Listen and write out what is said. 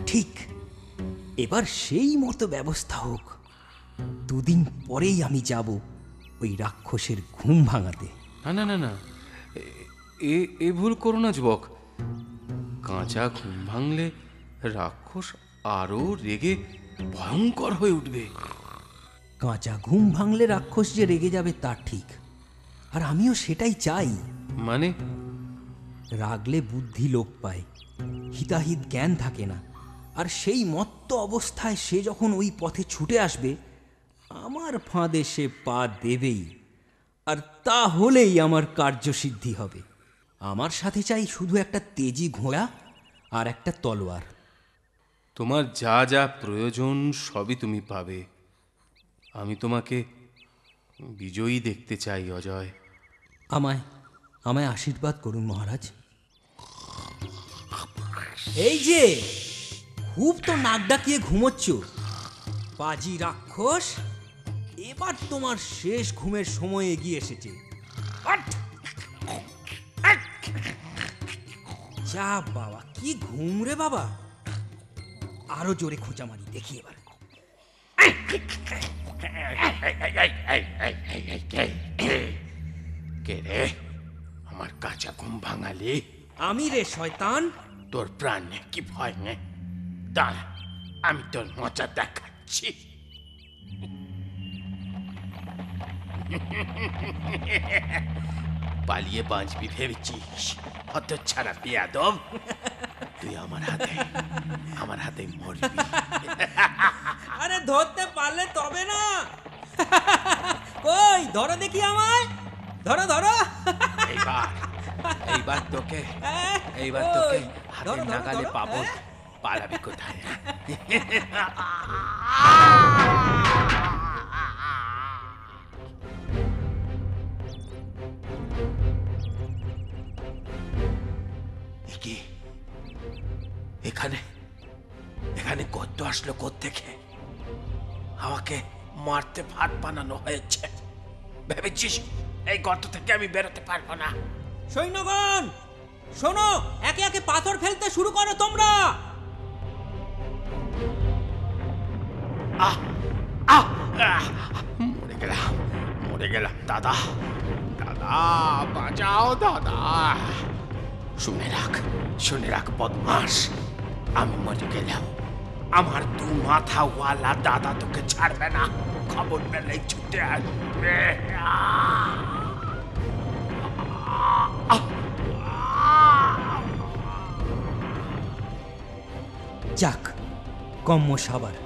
ঠিক, এবার সেই মতো ব্যবস্থা হোক। দুদিন পরেই আমি যাব ওই রাক্ষসের ঘুম ভাঙাতে। না না না না, এ ভুল করো না যুবক। কাঁচা ঘুম ভাঙলে রাক্ষস আরো রেগে ভয়ঙ্কর হয়ে উঠবে। কাঁচা ঘুম ভাঙলে রাক্ষস যে রেগে যাবে তা ঠিক, আর আমিও সেটাই চাই। মানে? রাগলে বুদ্ধি লোপ পায়, হিতাহিত জ্ঞান থাকে না, আর সেই মত্ত অবস্থায় সে যখন ওই পথে ছুটে আসবে, আমার ফাঁদে সে পা দেবেই, আর তা হলেই আমার কার্যসিদ্ধি হবে। আমার সাথে চাই শুধু একটা তেজি ঘোড়া আর একটা তলোয়ার। তোমার যা যা প্রয়োজন সবই তুমি পাবে। আমি তোমাকে বিজয়ী দেখতে চাই অজয়। আমায় আমায় আশীর্বাদ করুন মহারাজ। এই যে, খুব তো নাক ডাকিয়ে ঘুমোচ্ছ পাজি রাক্ষস, এবার তোমার শেষ ঘুমের সময় এগিয়ে এসেছে। যা বাবা, কি ঘুম রে বাবা! আরো জোরে খোঁচা মারি দেখি এবার। কে রে আমার কাঁচা ঘুম ভাঙালি? আমি রে শয়তান। তোর প্রাণে কি ভয় নেই? দাঁড়া, আমি তোর মজা দেখাচ্ছি। পালিয়ে বাঁচবি ভেবেছিস? হতচ্ছাড়া বেয়াদব, তুই আমার হাতে মরবি। আরে ধরতে পারলে তবে না। কই ধরো দেখি আমায়, ধরো ধরো। এইবার তোকে হাতের নাগালে পাবো। পালাবি কোথায়? কি এখানে গর্ত আসলো কোত্থেকে? আমাকে মারতে ভাত বানানো হয়েছে। ভেবেছিস এই গর্ত থেকে আমি বেরোতে পারবো না? সৈন্যগণ শোনো, একে একে পাথর ফেলতে শুরু করো তোমরা। মরে গেলাম দাদা, বাঁচাও দাদা। শুনে রাখ বদমাস, আমি মরে গেলাম আমার দু মাথাওয়ালা দাদা তোকে ছাড়বে না। খবর পেলেই ছুটে আসবে। যাক, কম্ম সাবার।